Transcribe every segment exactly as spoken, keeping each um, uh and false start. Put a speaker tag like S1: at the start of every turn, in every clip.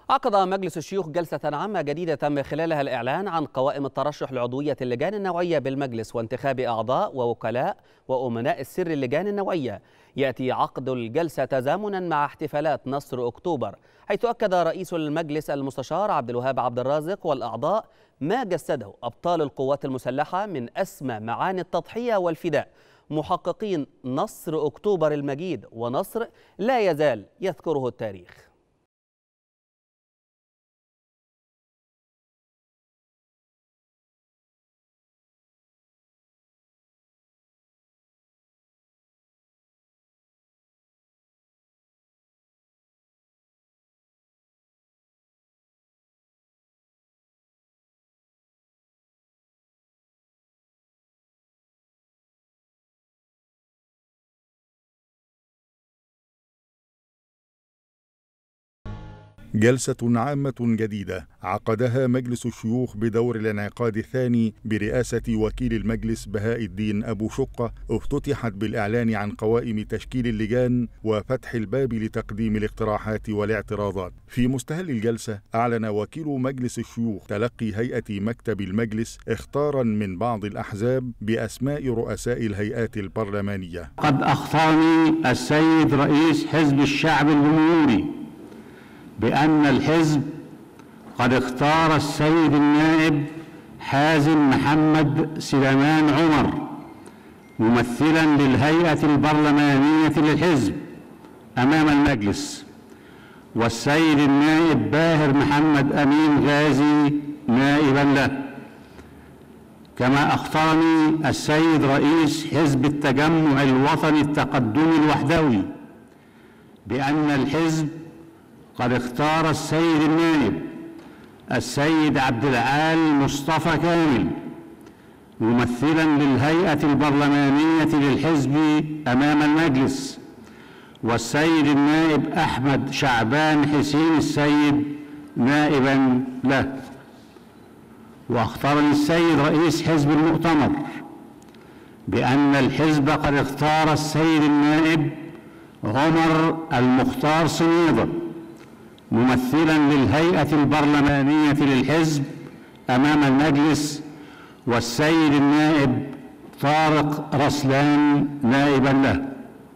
S1: عقد مجلس الشيوخ جلسة عامة جديدة تم خلالها الإعلان عن قوائم الترشح لعضوية اللجان النوعية بالمجلس وانتخاب أعضاء ووكلاء وأمناء السر اللجان النوعية. يأتي عقد الجلسة تزامنا مع احتفالات نصر أكتوبر، حيث أكد رئيس المجلس المستشار عبد الوهاب عبد الرازق والأعضاء ما جسده أبطال القوات المسلحة من أسمى معاني التضحية والفداء، محققين نصر أكتوبر المجيد ونصر لا يزال يذكره التاريخ.
S2: جلسة عامة جديدة عقدها مجلس الشيوخ بدور الانعقاد الثاني برئاسة وكيل المجلس بهاء الدين أبو شقة، افتتحت بالإعلان عن قوائم تشكيل اللجان وفتح الباب لتقديم الاقتراحات والاعتراضات. في مستهل الجلسة أعلن وكيل مجلس الشيوخ تلقي هيئة مكتب المجلس اختارا من بعض الأحزاب بأسماء رؤساء الهيئات البرلمانية.
S3: قد أخطرني السيد رئيس حزب الشعب الجمهوري بأن الحزب قد اختار السيد النائب حازم محمد سليمان عمر ممثلا للهيئة البرلمانية للحزب أمام المجلس، والسيد النائب باهر محمد أمين غازي نائبا له. كما أخطرني السيد رئيس حزب التجمع الوطني التقدمي الوحدوي بأن الحزب قد اختار السيد النائب السيد عبد العال مصطفى كامل ممثلا للهيئة البرلمانية للحزب أمام المجلس، والسيد النائب أحمد شعبان حسين السيد نائبا له. واختارني السيد رئيس حزب المؤتمر بأن الحزب قد اختار السيد النائب عمر المختار صنيدة ممثلا للهيئة البرلمانية للحزب أمام المجلس، والسيد النائب طارق رسلان نائبا له.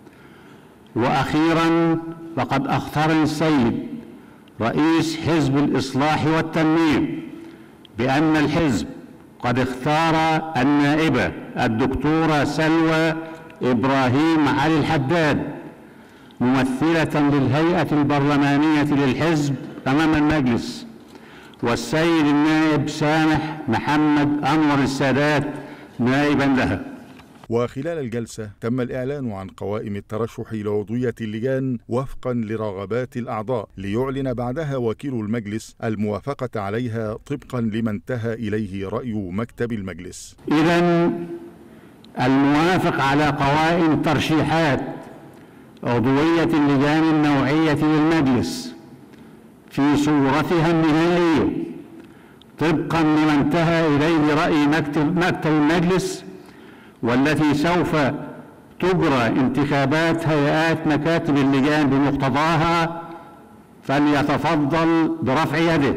S3: وأخيرا فقد اختارني السيد رئيس حزب الإصلاح والتنمية بأن الحزب قد اختار النائبة الدكتورة سلوى إبراهيم علي الحداد ممثلة للهيئة البرلمانية للحزب أمام المجلس، والسيد النائب سامح محمد أنور السادات نائبا لها.
S2: وخلال الجلسة تم الإعلان عن قوائم الترشح لعضوية اللجان وفقا لرغبات الأعضاء، ليعلن بعدها وكيل المجلس الموافقة عليها طبقا لما انتهى إليه رأي مكتب المجلس.
S3: إذن الموافق على قوائم ترشيحات عضوية اللجان النوعية للمجلس في صورتها النهائية طبقا لما انتهى إليه رأي مكتب, مكتب المجلس، والتي سوف تجرى انتخابات هيئات مكاتب اللجان بمقتضاها، فليتفضل برفع يده.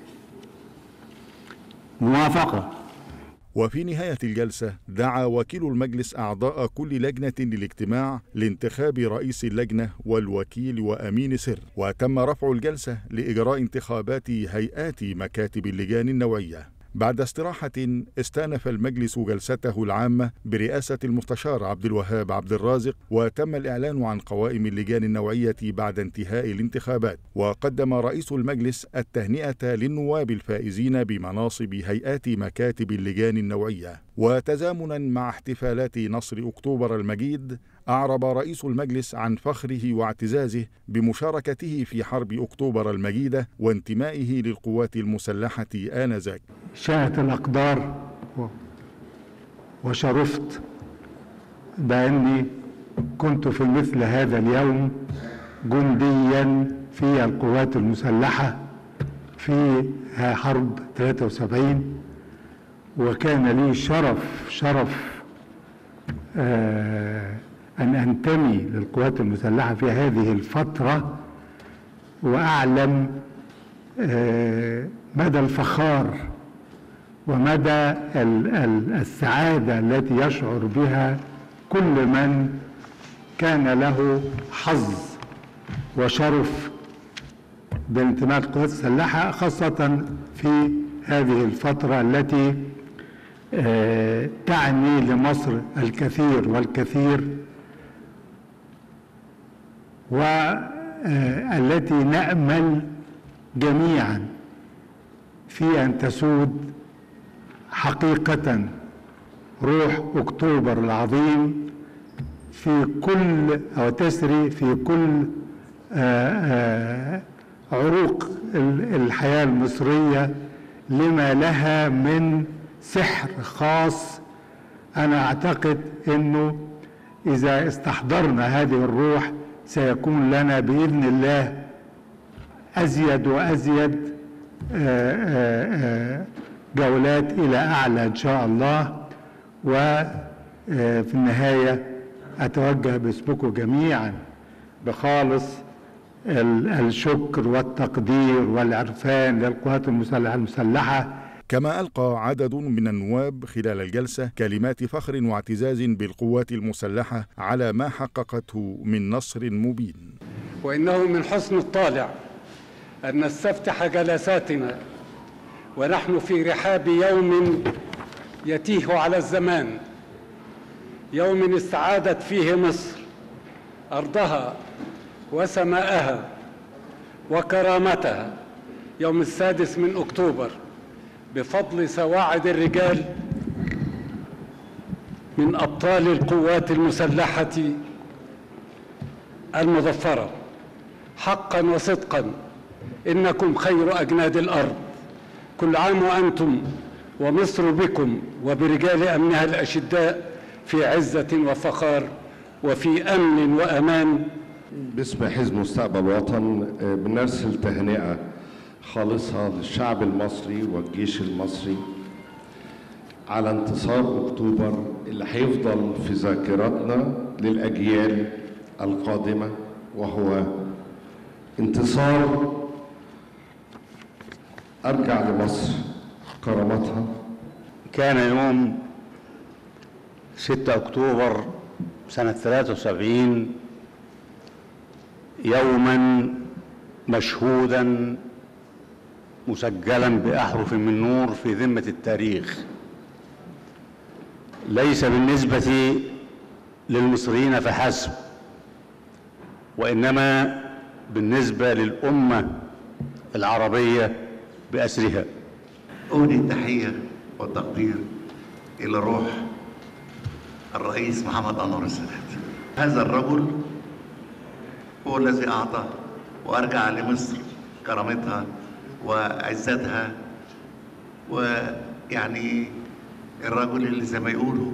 S3: موافقة.
S2: وفي نهاية الجلسة دعا وكيل المجلس أعضاء كل لجنة للاجتماع لانتخاب رئيس اللجنة والوكيل وأمين سر، وتم رفع الجلسة لإجراء انتخابات هيئات مكاتب اللجان النوعية. بعد استراحة استأنف المجلس جلسته العامة برئاسة المستشار عبد الوهاب عبد الرازق، وتم الإعلان عن قوائم اللجان النوعية بعد انتهاء الانتخابات. وقدم رئيس المجلس التهنئة للنواب الفائزين بمناصب هيئات مكاتب اللجان النوعية. وتزامنا مع احتفالات نصر أكتوبر المجيد، أعرب رئيس المجلس عن فخره واعتزازه بمشاركته في حرب أكتوبر المجيدة وانتمائه للقوات المسلحة آنذاك.
S4: شاءت الأقدار وشرفت بأني كنت في مثل هذا اليوم جنديا في القوات المسلحة في حرب ثلاثة وسبعين، وكان لي شرف شرف آه أن أنتمي للقوات المسلحة في هذه الفترة، وأعلم مدى الفخار ومدى السعادة التي يشعر بها كل من كان له حظ وشرف بانتماء القوات المسلحة، خاصة في هذه الفترة التي تعني لمصر الكثير والكثير، والتي نأمل جميعا في أن تسود حقيقة روح أكتوبر العظيم في كل أو تسري في كل عروق الحياة المصرية لما لها من سحر خاص. أنا أعتقد أنه إذا استحضرنا هذه الروح سيكون لنا بإذن الله أزيد وأزيد جولات إلى أعلى إن شاء الله. وفي النهاية أتوجه باسمكم جميعا بخالص الشكر والتقدير والعرفان للقوات المسلحة المسلحة.
S2: كما ألقى عدد من النواب خلال الجلسة كلمات فخر واعتزاز بالقوات المسلحة على ما حققته من نصر مبين.
S5: وإنه من حسن الطالع أن نستفتح جلساتنا ونحن في رحاب يوم يتيه على الزمان، يوم استعادت فيه مصر أرضها وسماءها وكرامتها، يوم السادس من أكتوبر، بفضل سواعد الرجال من أبطال القوات المسلحة المظفرة. حقا وصدقا إنكم خير أجناد الأرض، كل عام وأنتم ومصر بكم وبرجال أمنها الأشداء في عزة وفخار وفي أمن وأمان.
S6: باسم حزب مستقبل وطن بنرسل تهنئة خالصة للشعب المصري والجيش المصري على انتصار أكتوبر اللي هيفضل في ذاكرتنا للأجيال القادمة، وهو انتصار أرجع لمصر كرامتها.
S3: كان يوم ستة أكتوبر سنة ثلاثة وسبعين يوما مشهودا مسجلا بأحرف من نور في ذمة التاريخ، ليس بالنسبة للمصريين فحسب، وإنما بالنسبة للأمة العربية بأسرها.
S7: أودي التحية والتقدير إلى روح الرئيس محمد أنور السادات. هذا الرجل هو الذي أعطى وأرجع لمصر كرامتها وعزتها، ويعني الرجل اللي زي ما يقولوا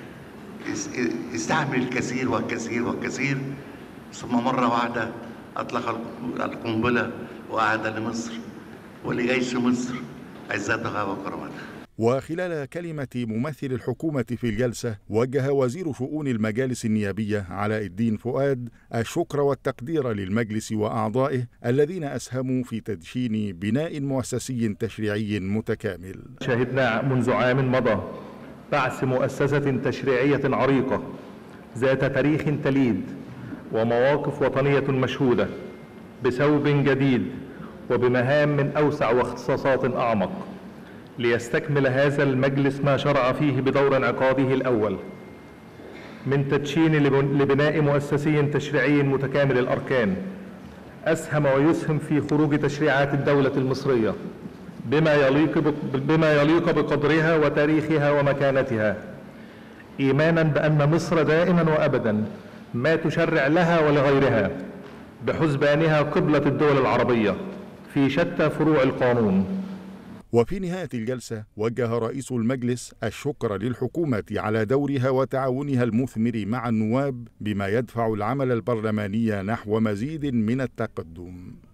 S7: استعمل الكثير والكثير والكثير، ثم مرة واحدة أطلق القنبلة وأعاد لمصر ولجيش مصر عزتها وكرامتها.
S2: وخلال كلمة ممثل الحكومة في الجلسة، وجه وزير شؤون المجالس النيابية علاء الدين فؤاد الشكر والتقدير للمجلس وأعضائه الذين أسهموا في تدشين بناء مؤسسي تشريعي متكامل.
S8: شهدنا منذ عام مضى بعث مؤسسة تشريعية عريقة ذات تاريخ تليد ومواقف وطنية مشهودة بثوب جديد وبمهام من أوسع واختصاصات أعمق، ليستكمل هذا المجلس ما شرع فيه بدور انعقاده الأول من تدشين لبناء مؤسسي تشريعي متكامل الأركان، أسهم ويسهم في خروج تشريعات الدولة المصرية بما يليق بما يليق بقدرها وتاريخها ومكانتها، إيمانا بأن مصر دائما وأبدا ما تشرع لها ولغيرها بحسبانها قبلة الدول العربية في شتى فروع القانون.
S2: وفي نهاية الجلسة وجه رئيس المجلس الشكر للحكومة على دورها وتعاونها المثمر مع النواب بما يدفع العمل البرلماني نحو مزيد من التقدم.